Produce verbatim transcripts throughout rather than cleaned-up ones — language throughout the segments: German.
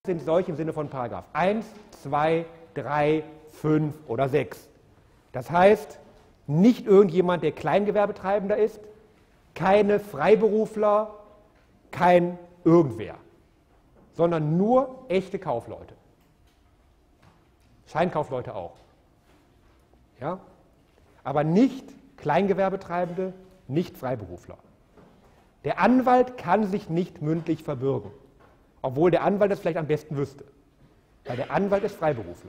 sind solche im Sinne von Paragraph eins, zwei, drei, fünf oder sechs. Das heißt, nicht irgendjemand, der Kleingewerbetreibender ist, keine Freiberufler, kein irgendwer, sondern nur echte Kaufleute. Scheinkaufleute auch. Ja? Aber nicht Kleingewerbetreibende, nicht Freiberufler. Der Anwalt kann sich nicht mündlich verbürgen, obwohl der Anwalt das vielleicht am besten wüsste, weil der Anwalt ist Freiberufler.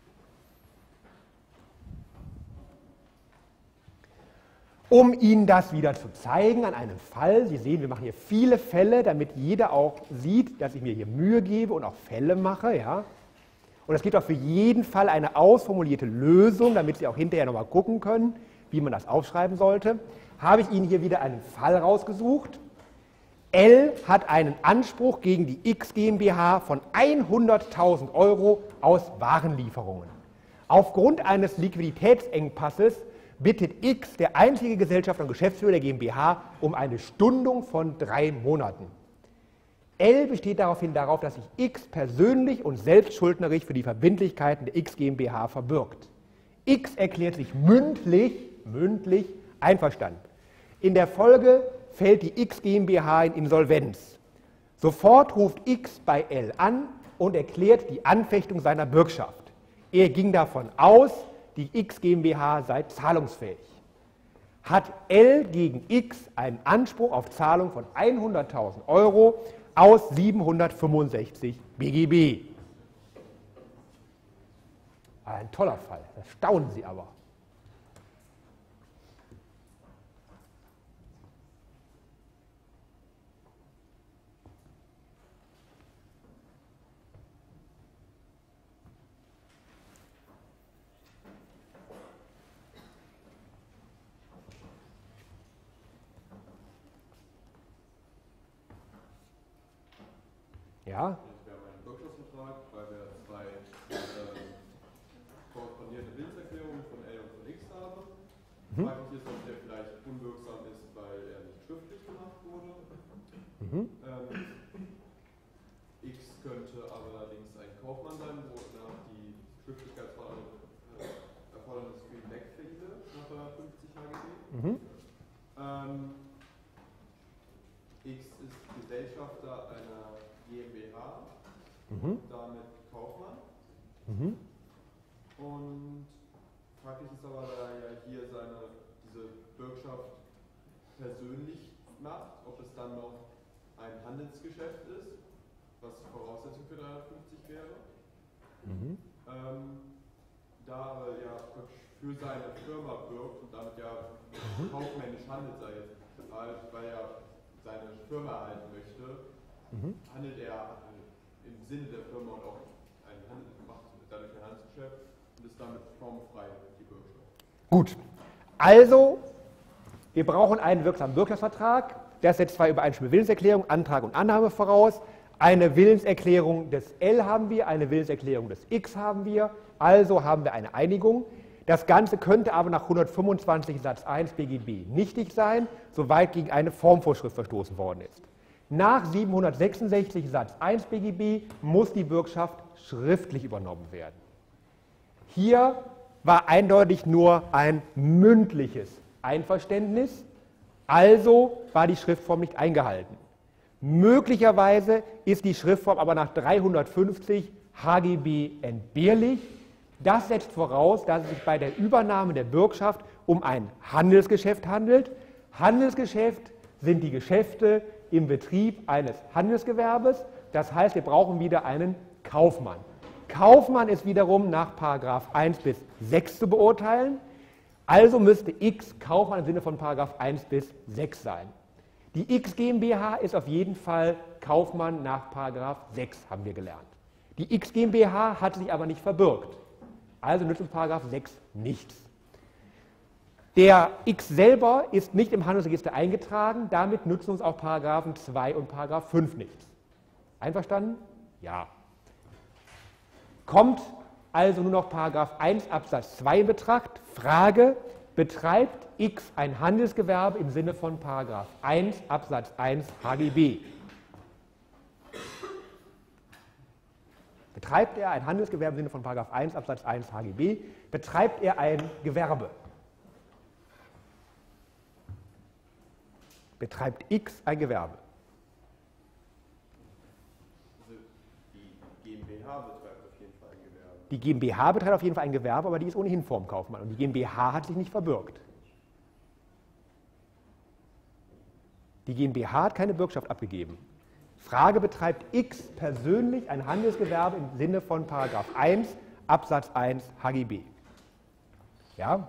Um Ihnen das wieder zu zeigen an einem Fall, Sie sehen, wir machen hier viele Fälle, damit jeder auch sieht, dass ich mir hier Mühe gebe und auch Fälle mache. Ja? Und es gibt auch für jeden Fall eine ausformulierte Lösung, damit Sie auch hinterher nochmal gucken können, wie man das aufschreiben sollte. Habe ich Ihnen hier wieder einen Fall rausgesucht. L hat einen Anspruch gegen die X GmbH von hunderttausend Euro aus Warenlieferungen. Aufgrund eines Liquiditätsengpasses bittet X, der einzige Gesellschafter und Geschäftsführer der GmbH, um eine Stundung von drei Monaten. L besteht daraufhin darauf, dass sich X persönlich und selbstschuldnerisch für die Verbindlichkeiten der X GmbH verbürgt. X erklärt sich mündlich, mündlich einverstanden. In der Folge fällt die X GmbH in Insolvenz. Sofort ruft X bei L an und erklärt die Anfechtung seiner Bürgschaft. Er ging davon aus, die X GmbH sei zahlungsfähig. Hat L gegen X einen Anspruch auf Zahlung von hunderttausend Euro aus siebenhundertfünfundsechzig B G B. Ein toller Fall, das staunen Sie aber. Ja? Wir haben einen Bürgschaftsvertrag, weil wir zwei äh, korrespondierte Willenserklärungen von L und von X haben. Mhm. Fraglich ist, ob der vielleicht unwirksam ist, weil er nicht schriftlich gemacht wurde. Mhm. Ähm, X könnte aber allerdings ein Kaufmann sein, wo nach die Schriftlichkeitserfordernis für ihn wegfiele, nach fünfzig H G B. Mhm. Ähm, X ist Gesellschafter einer GmbH, mhm. damit Kaufmann. Mhm. Und fraglich ist aber, da er hier seine, diese Bürgschaft persönlich macht, ob es dann noch ein Handelsgeschäft ist, was Voraussetzung für dreihundertfünfzig wäre. Mhm. Ähm, da aber ja für seine Firma bürgt und damit ja mhm. kaufmännisch handelt, sei jetzt, weil er seine Firma erhalten möchte, mhm. handelt er im Sinne der Firma und auch ein Handel, macht dadurch ein Handelsgeschäft und ist damit formfrei die Bürgschaft. Gut, also wir brauchen einen wirksamen Bürgschaftsvertrag. Das setzt zwar Übereinstimmung mit Willenserklärung, Antrag und Annahme voraus. Eine Willenserklärung des L haben wir, eine Willenserklärung des X haben wir. Also haben wir eine Einigung. Das Ganze könnte aber nach hundertfünfundzwanzig Satz eins B G B nichtig sein, soweit gegen eine Formvorschrift verstoßen worden ist. Nach siebenhundertsechsundsechzig Satz eins B G B muss die Bürgschaft schriftlich übernommen werden. Hier war eindeutig nur ein mündliches Einverständnis, also war die Schriftform nicht eingehalten. Möglicherweise ist die Schriftform aber nach dreihundertfünfzig H G B entbehrlich. Das setzt voraus, dass es sich bei der Übernahme der Bürgschaft um ein Handelsgeschäft handelt. Handelsgeschäft sind die Geschäfte im Betrieb eines Handelsgewerbes. Das heißt, wir brauchen wieder einen Kaufmann. Kaufmann ist wiederum nach Paragraph eins bis sechs zu beurteilen. Also müsste X Kaufmann im Sinne von Paragraph eins bis sechs sein. Die X GmbH ist auf jeden Fall Kaufmann nach Paragraph sechs, haben wir gelernt. Die X GmbH hat sich aber nicht verbürgt. Also nützt uns Paragraph sechs nichts. Der X selber ist nicht im Handelsregister eingetragen, damit nützen uns auch Paragraphen zwei und Paragraph fünf nichts. Einverstanden? Ja. Kommt also nur noch Paragraph eins Absatz zwei in Betracht. Frage: Betreibt X ein Handelsgewerbe im Sinne von Paragraph eins Absatz eins H G B? Betreibt er ein Handelsgewerbe im Sinne von Paragraph eins Absatz eins H G B? Betreibt er ein Gewerbe? Betreibt X ein Gewerbe? Also die GmbH betreibt auf jeden Fall ein Gewerbe. Die GmbH betreibt auf jeden Fall ein Gewerbe, aber die ist ohnehin vorm Kaufmann. Und die GmbH hat sich nicht verbürgt. Die GmbH hat keine Bürgschaft abgegeben. Frage: Betreibt X persönlich ein Handelsgewerbe im Sinne von Paragraph eins Absatz eins H G B? Ja?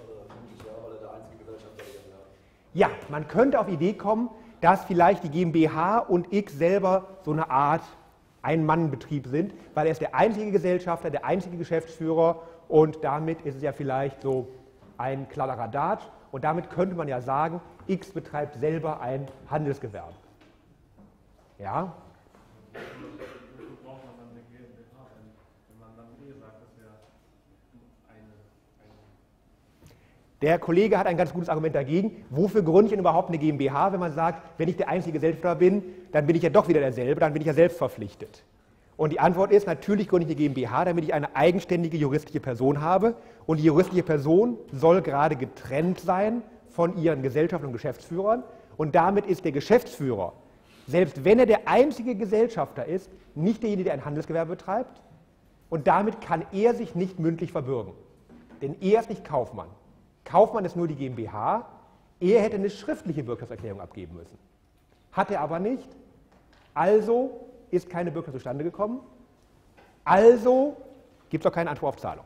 Ja, man könnte auf die Idee kommen, dass vielleicht die GmbH und X selber so eine Art Ein-Mann-Betrieb sind, weil er ist der einzige Gesellschafter, der einzige Geschäftsführer und damit ist es ja vielleicht so ein Kladderadatsch und damit könnte man ja sagen, X betreibt selber ein Handelsgewerbe. Ja? Wofür braucht man dann eine GmbH, wenn man dann eh sagt, das wäre eine, eine. Der Kollege hat ein ganz gutes Argument dagegen. Wofür gründe ich denn überhaupt eine GmbH, wenn man sagt, wenn ich der einzige Gesellschafter bin, dann bin ich ja doch wieder derselbe, dann bin ich ja selbst verpflichtet. Und die Antwort ist, natürlich gründe ich eine GmbH, damit ich eine eigenständige juristische Person habe. Und die juristische Person soll gerade getrennt sein von ihren Gesellschaftern und Geschäftsführern. Und damit ist der Geschäftsführer, selbst wenn er der einzige Gesellschafter ist, nicht derjenige, der ein Handelsgewerbe betreibt. Und damit kann er sich nicht mündlich verbürgen. Denn er ist nicht Kaufmann. Kaufmann ist nur die GmbH. Er hätte eine schriftliche Bürgschaftserklärung abgeben müssen. Hat er aber nicht. Also ist keine Bürgschaft zustande gekommen. Also gibt es auch keinen Anspruch auf Zahlung.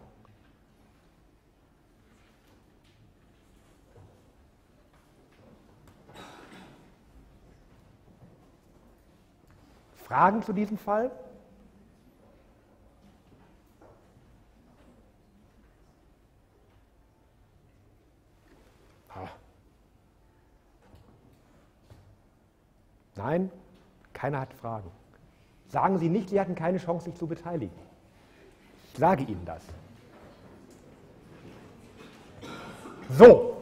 Fragen zu diesem Fall? Ah. Nein, keiner hat Fragen. Sagen Sie nicht, Sie hatten keine Chance, sich zu beteiligen. Ich sage Ihnen das. So.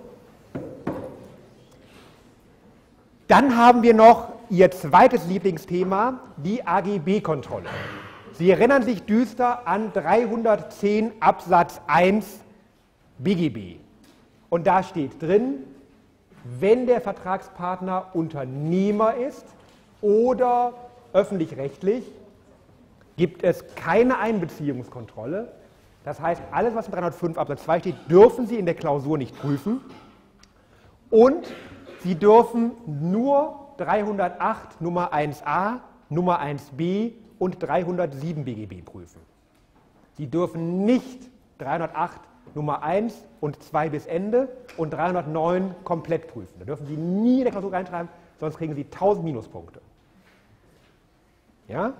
Dann haben wir noch Ihr zweites Lieblingsthema, die A G B-Kontrolle. Sie erinnern sich düster an dreihundertzehn Absatz eins B G B. Und da steht drin, wenn der Vertragspartner Unternehmer ist oder öffentlich-rechtlich, gibt es keine Einbeziehungskontrolle. Das heißt, alles, was in dreihundertfünf Absatz zwei steht, dürfen Sie in der Klausur nicht prüfen. Und Sie dürfen nur dreihundertacht Nummer eins a, Nummer eins b und dreihundertsieben B G B prüfen. Sie dürfen nicht dreihundertacht Nummer eins und zwei bis Ende und dreihundertneun komplett prüfen. Da dürfen Sie nie in der Klausur reinschreiben, sonst kriegen Sie tausend Minuspunkte. Ja?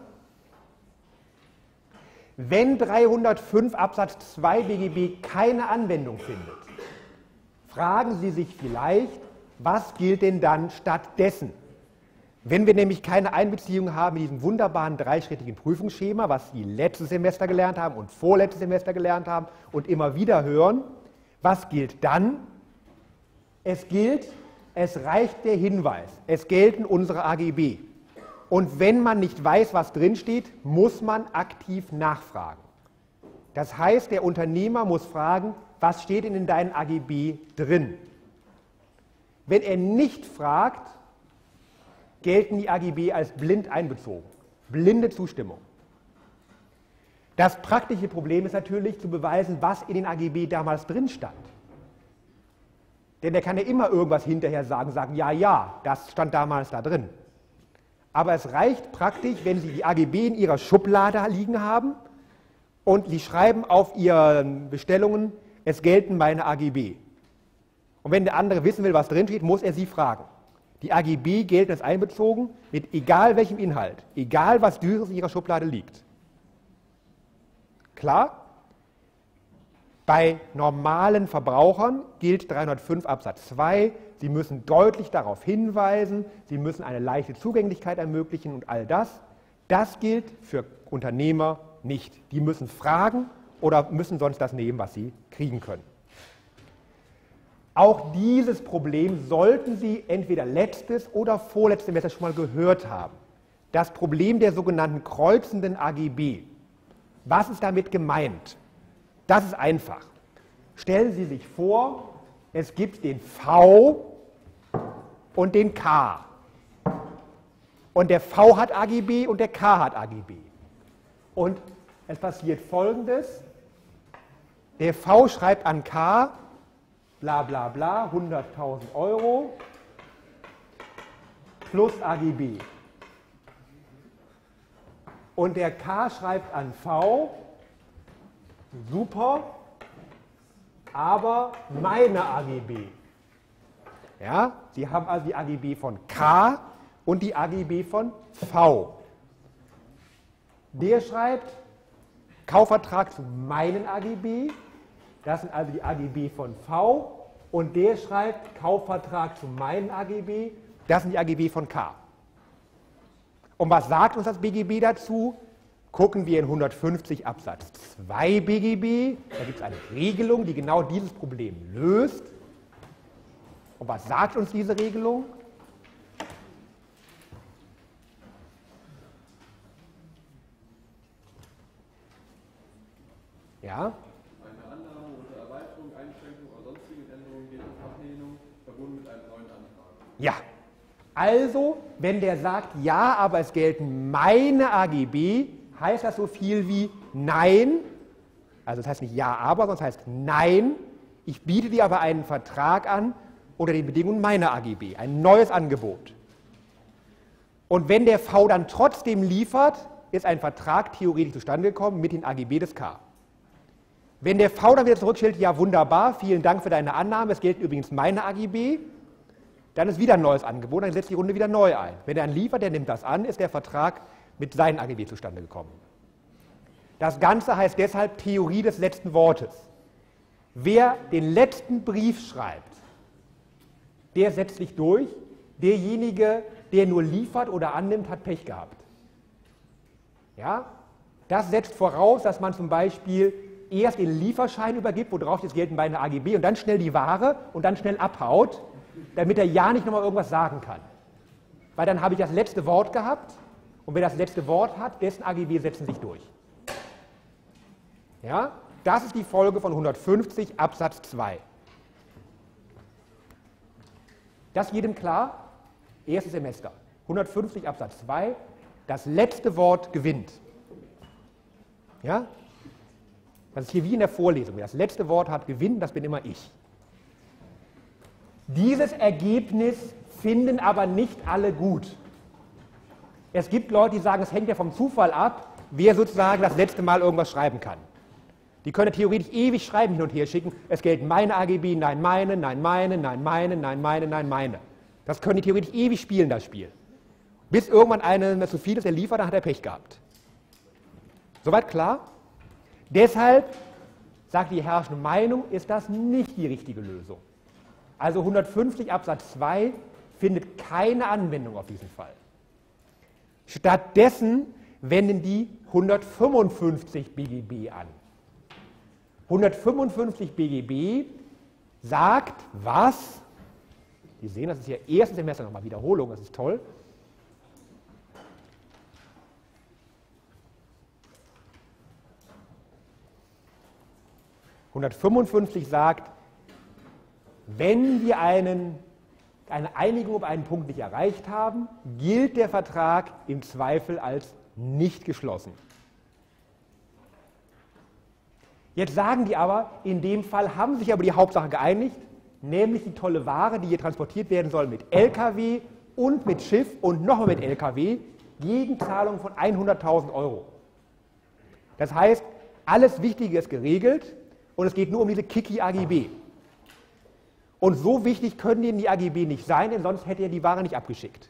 Wenn dreihundertfünf Absatz zwei B G B keine Anwendung findet, fragen Sie sich vielleicht, was gilt denn dann stattdessen? Wenn wir nämlich keine Einbeziehung haben in diesem wunderbaren dreischrittigen Prüfungsschema, was Sie letztes Semester gelernt haben und vorletztes Semester gelernt haben und immer wieder hören, was gilt dann? Es gilt, es reicht der Hinweis, es gelten unsere A G B. Und wenn man nicht weiß, was drinsteht, muss man aktiv nachfragen. Das heißt, der Unternehmer muss fragen, was steht denn in deinen A G B drin? Wenn er nicht fragt, gelten die A G B als blind einbezogen. Blinde Zustimmung. Das praktische Problem ist natürlich zu beweisen, was in den A G B damals drin stand. Denn er kann ja immer irgendwas hinterher sagen, sagen, ja, ja, das stand damals da drin. Aber es reicht praktisch, wenn Sie die A G B in Ihrer Schublade liegen haben und Sie schreiben auf Ihren Bestellungen, es gelten meine A G B. Und wenn der andere wissen will, was drin steht, muss er Sie fragen. Die A G B gelten als einbezogen mit egal welchem Inhalt, egal was düres in Ihrer Schublade liegt. Klar? Bei normalen Verbrauchern gilt dreihundertfünf Absatz zwei, Sie müssen deutlich darauf hinweisen, Sie müssen eine leichte Zugänglichkeit ermöglichen und all das. Das gilt für Unternehmer nicht. Die müssen fragen oder müssen sonst das nehmen, was sie kriegen können. Auch dieses Problem sollten Sie entweder letztes oder vorletztes Semester schon mal gehört haben. Das Problem der sogenannten kreuzenden A G B. Was ist damit gemeint? Das ist einfach. Stellen Sie sich vor, es gibt den V und den K. Und der V hat A G B und der K hat A G B. Und es passiert Folgendes. Der V schreibt an K, bla bla bla, hunderttausend Euro plus A G B. Und der K schreibt an V, super, aber meine A G B. Ja, Sie haben also die A G B von K und die A G B von V. Der schreibt Kaufvertrag zu meinen A G B, das sind also die A G B von V, und der schreibt Kaufvertrag zu meinen A G B, das sind die A G B von K. Und was sagt uns das B G B dazu? Gucken wir in hundertfünfzig Absatz zwei B G B, da gibt es eine Regelung, die genau dieses Problem löst. Und was sagt uns diese Regelung? Ja? Eine Annahme unter Erweiterung, Einschränkung oder sonstigen Änderungen geht auf Ablehnung, verbunden mit einem neuen Antrag. Ja. Also, wenn der sagt, ja, aber es gelten meine A G B, heißt das so viel wie nein, also das heißt nicht ja, aber, sondern das heißt nein, ich biete dir aber einen Vertrag an unter den Bedingungen meiner A G B, ein neues Angebot. Und wenn der V dann trotzdem liefert, ist ein Vertrag theoretisch zustande gekommen mit den A G B des K. Wenn der V dann wieder zurückstellt, ja wunderbar, vielen Dank für deine Annahme, es gelten übrigens meine A G B, dann ist wieder ein neues Angebot, dann setzt die Runde wieder neu ein. Wenn er dann liefert, der nimmt das an, ist der Vertrag mit seinen A G B zustande gekommen. Das Ganze heißt deshalb Theorie des letzten Wortes. Wer den letzten Brief schreibt, der setzt sich durch, derjenige, der nur liefert oder annimmt, hat Pech gehabt. Ja? Das setzt voraus, dass man zum Beispiel erst den Lieferschein übergibt, wo drauf steht, gelten meine A G B, und dann schnell die Ware und dann schnell abhaut, damit er ja nicht nochmal irgendwas sagen kann. Weil dann habe ich das letzte Wort gehabt, und wer das letzte Wort hat, dessen A G B setzen sich durch. Ja? Das ist die Folge von hundertfünfzig Absatz zwei. Das jedem klar? Erstes Semester. hundertfünfzig Absatz zwei, das letzte Wort gewinnt. Ja? Das ist hier wie in der Vorlesung. Wer das letzte Wort hat, gewinnt, das bin immer ich. Dieses Ergebnis finden aber nicht alle gut. Es gibt Leute, die sagen, es hängt ja vom Zufall ab, wer sozusagen das letzte Mal irgendwas schreiben kann. Die können theoretisch ewig Schreiben hin und her schicken. Es gelten meine A G B, nein meine, nein meine, nein meine, nein meine, nein meine. Das können die theoretisch ewig spielen, das Spiel. Bis irgendwann einer zu viel ist, der liefert, dann hat er Pech gehabt. Soweit klar? Deshalb, sagt die herrschende Meinung, ist das nicht die richtige Lösung. Also hundertfünfzig Absatz zwei findet keine Anwendung auf diesen Fall. Stattdessen wenden die hundertfünfundfünfzig B G B an. hundertfünfundfünfzig B G B sagt, was? Sie sehen, das ist hier erstes Semester nochmal Wiederholung, das ist toll. hundertfünfundfünfzig sagt, wenn wir einen, eine Einigung über einen Punkt nicht erreicht haben, gilt der Vertrag im Zweifel als nicht geschlossen. Jetzt sagen die aber, in dem Fall haben sich aber die Hauptsache geeinigt, nämlich die tolle Ware, die hier transportiert werden soll mit L K W und mit Schiff und nochmal mit L K W, gegen Zahlung von hunderttausend Euro. Das heißt, alles Wichtige ist geregelt und es geht nur um diese Kiki A G B. Und so wichtig können denen die A G B nicht sein, denn sonst hätte er die Ware nicht abgeschickt.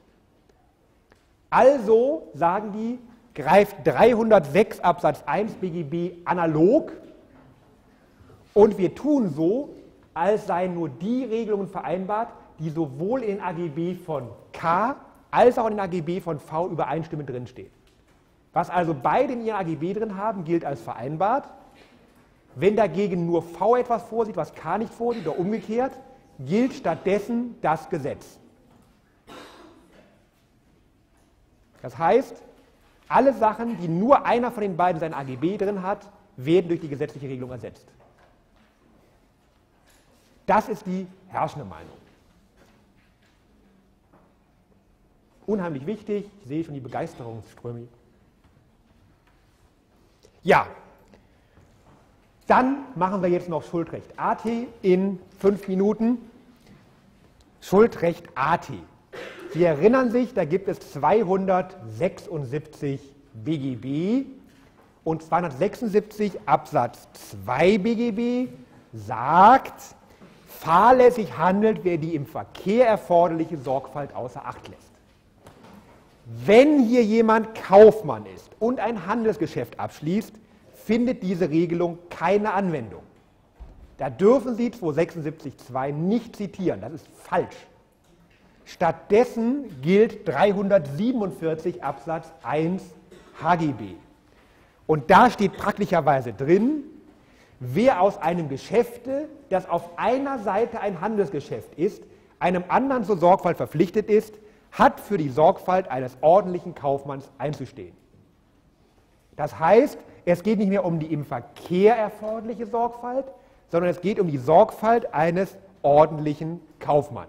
Also, sagen die, greift dreihundertsechs Absatz eins B G B analog und wir tun so, als seien nur die Regelungen vereinbart, die sowohl in den A G B von K als auch in den A G B von V übereinstimmend drinstehen. Was also beide in ihren A G B drin haben, gilt als vereinbart. Wenn dagegen nur V etwas vorsieht, was K nicht vorsieht, oder umgekehrt, gilt stattdessen das Gesetz. Das heißt, Alle Sachen, die nur einer von den beiden sein A G B drin hat, werden durch die gesetzliche Regelung ersetzt. Das ist die herrschende Meinung. Unheimlich wichtig, ich sehe schon die Begeisterungsströme. Ja, dann machen wir jetzt noch Schuldrecht A T in fünf Minuten. Schuldrecht A T. Sie erinnern sich, da gibt es zweihundertsechsundsiebzig B G B und zweihundertsechsundsiebzig Absatz zwei B G B sagt, fahrlässig handelt, wer die im Verkehr erforderliche Sorgfalt außer Acht lässt. Wenn hier jemand Kaufmann ist und ein Handelsgeschäft abschließt, findet diese Regelung keine Anwendung. Da dürfen Sie zweihundertsechsundsiebzig Absatz zwei nicht zitieren, das ist falsch. Stattdessen gilt dreihundertsiebenundvierzig Absatz eins H G B. Und da steht praktischerweise drin, wer aus einem Geschäfte, das auf einer Seite ein Handelsgeschäft ist, einem anderen zur Sorgfalt verpflichtet ist, hat für die Sorgfalt eines ordentlichen Kaufmanns einzustehen. Das heißt, es geht nicht mehr um die im Verkehr erforderliche Sorgfalt, sondern es geht um die Sorgfalt eines ordentlichen Kaufmanns.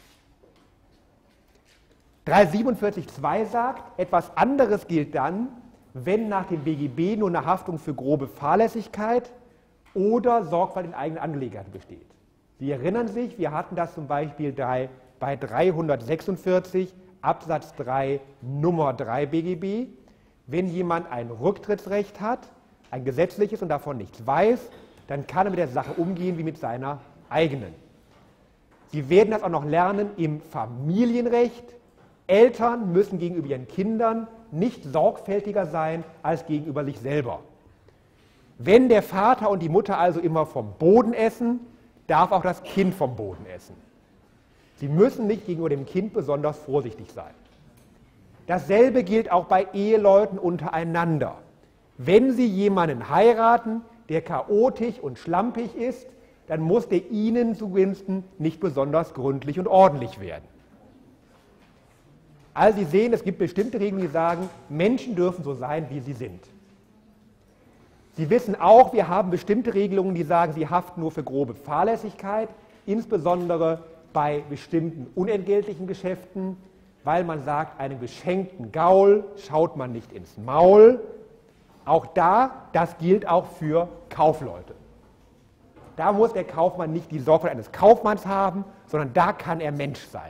dreihundertsiebenundvierzig Absatz zwei sagt, etwas anderes gilt dann, wenn nach dem B G B nur eine Haftung für grobe Fahrlässigkeit oder Sorgfalt in eigenen Angelegenheiten besteht. Sie erinnern sich, wir hatten das zum Beispiel bei dreihundertsechsundvierzig Absatz drei Nummer drei B G B. Wenn jemand ein Rücktrittsrecht hat, ein gesetzliches und davon nichts weiß, dann kann er mit der Sache umgehen wie mit seiner eigenen. Sie werden das auch noch lernen im Familienrecht. Eltern müssen gegenüber ihren Kindern nicht sorgfältiger sein als gegenüber sich selber. Wenn der Vater und die Mutter also immer vom Boden essen, darf auch das Kind vom Boden essen. Sie müssen nicht gegenüber dem Kind besonders vorsichtig sein. Dasselbe gilt auch bei Eheleuten untereinander. Wenn Sie jemanden heiraten, der chaotisch und schlampig ist, dann muss der Ihnen zugunsten nicht besonders gründlich und ordentlich werden. Also Sie sehen, es gibt bestimmte Regeln, die sagen, Menschen dürfen so sein, wie sie sind. Sie wissen auch, wir haben bestimmte Regelungen, die sagen, sie haften nur für grobe Fahrlässigkeit, insbesondere bei bestimmten unentgeltlichen Geschäften, weil man sagt, einem geschenkten Gaul schaut man nicht ins Maul. Auch da, das gilt auch für Kaufleute. Da muss der Kaufmann nicht die Sorgfalt eines Kaufmanns haben, sondern da kann er Mensch sein.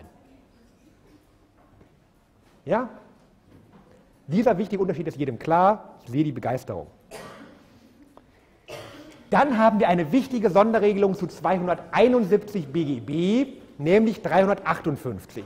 Ja? Dieser wichtige Unterschied ist jedem klar. Ich sehe die Begeisterung. Dann haben wir eine wichtige Sonderregelung zu zweihunderteinundsiebzig B G B, nämlich dreihundertachtundfünfzig.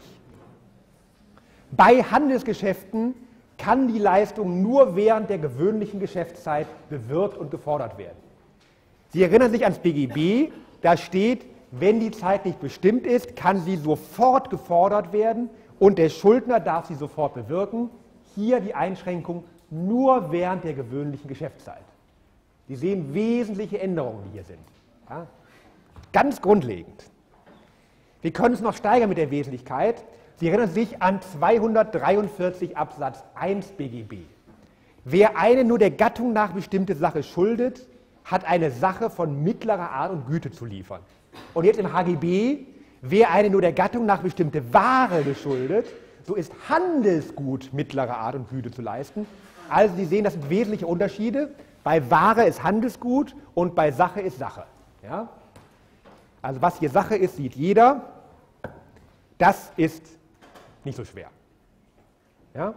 Bei Handelsgeschäften kann die Leistung nur während der gewöhnlichen Geschäftszeit bewirkt und gefordert werden. Sie erinnern sich ans B G B, da steht, wenn die Zeit nicht bestimmt ist, kann sie sofort gefordert werden und der Schuldner darf sie sofort bewirken. Hier die Einschränkung nur während der gewöhnlichen Geschäftszeit. Sie sehen wesentliche Änderungen, die hier sind. Ja? Ganz grundlegend. Wir können es noch steigern mit der Wesentlichkeit. Sie erinnern sich an zweihundertdreiundvierzig Absatz eins B G B. Wer eine nur der Gattung nach bestimmte Sache schuldet, hat eine Sache von mittlerer Art und Güte zu liefern. Und jetzt im H G B, wer eine nur der Gattung nach bestimmte Ware geschuldet, so ist Handelsgut mittlerer Art und Güte zu leisten. Also Sie sehen, das sind wesentliche Unterschiede. Bei Ware ist Handelsgut und bei Sache ist Sache. Ja? Also was hier Sache ist, sieht jeder. Das ist nicht so schwer. Ja?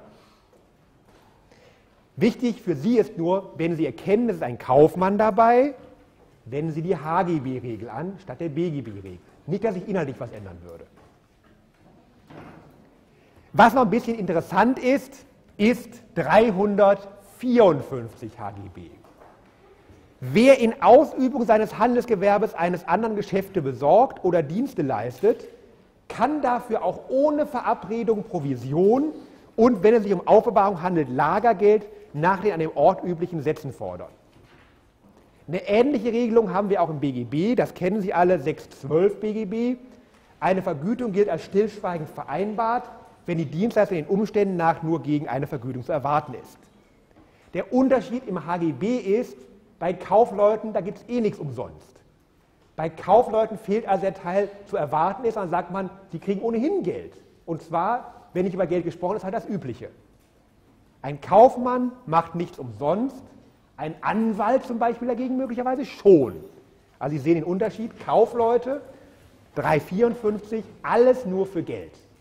Wichtig für Sie ist nur, wenn Sie erkennen, es ist ein Kaufmann dabei, wenden Sie die H G B-Regel an, statt der B G B-Regel. Nicht, dass sich inhaltlich was ändern würde. Was noch ein bisschen interessant ist, ist dreihundertvierundfünfzig H G B. Wer in Ausübung seines Handelsgewerbes eines anderen Geschäfte besorgt oder Dienste leistet, kann dafür auch ohne Verabredung Provision und, wenn es sich um Aufbewahrung handelt, Lagergeld nach den an dem Ort üblichen Sätzen fordern. Eine ähnliche Regelung haben wir auch im B G B, das kennen Sie alle, sechshundertzwölf B G B. Eine Vergütung gilt als stillschweigend vereinbart, wenn die Dienstleistung den Umständen nach nur gegen eine Vergütung zu erwarten ist. Der Unterschied im H G B ist, bei Kaufleuten, da gibt es eh nichts umsonst. Bei Kaufleuten fehlt also der Teil zu erwarten ist, dann sagt man, die kriegen ohnehin Geld. Und zwar, wenn nicht über Geld gesprochen ist, halt das Übliche. Ein Kaufmann macht nichts umsonst, ein Anwalt zum Beispiel dagegen möglicherweise schon. Also Sie sehen den Unterschied, Kaufleute, drei Komma vierundfünfzig, alles nur für Geld.